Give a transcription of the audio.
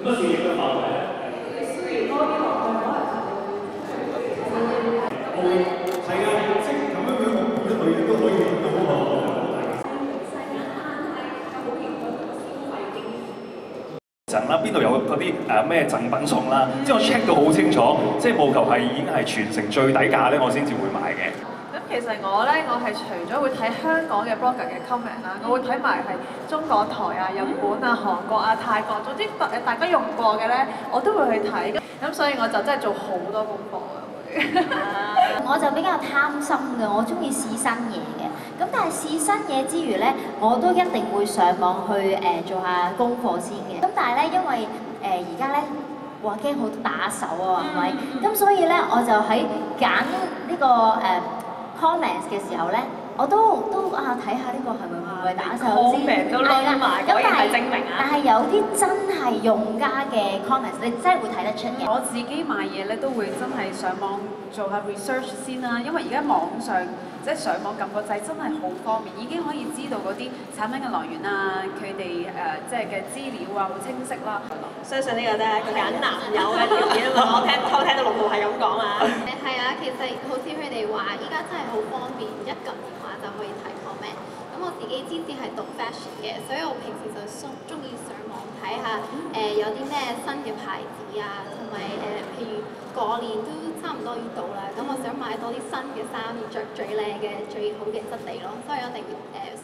乜事業嘅範圍咧？我會係啊，即係咁樣樣，我每一類嘢都可以揾到喎。贈啦，邊度有嗰啲咩贈品送啦？即係我 check 到好清楚，即係務求係已經係全城最底價咧，我先至會買嘅。 咁其實我咧，我係除咗會睇香港嘅 blogger 嘅 comment 啦，我會睇埋係中港台啊、日本啊、韓國啊、泰國，總之大家用過嘅咧，我都會去睇。咁所以我就真係做好多功課嘅會。 我就比較貪心嘅，我中意試新嘢嘅。咁但係試新嘢之餘咧，我都一定會上網去做下功課先嘅。咁但係咧，因為而家咧，哇驚好打手啊，係咪？咁所以咧，我就喺揀呢個comments 嘅時候咧，我都睇下呢個係咪會唔會打手先？ 都撈埋，果然係精明啊！ 但係有啲真係用家嘅 comments，你真係會睇得出嘅。 我自己買嘢咧都會真係上網做下 research 先啦，因為而家網上即係上網撳個掣真係好方便，已經可以知道嗰啲產品嘅來源啊，佢哋即係嘅資料啊好清晰啦。 相信呢個都係一個揀男友嘅條件啊嘛，我偷聽到6號係咁講啊。 係啊，其實好似佢哋話，依家真係好方便，一撳電話就可以睇 comment。咁我自己之前係讀 fashion 嘅，所以我平時就中意上網睇下有啲咩新嘅牌子啊，同埋譬如過年都差唔多要到啦，咁我想買多啲新嘅衫，着最靚嘅、最好嘅質地咯，所以我一定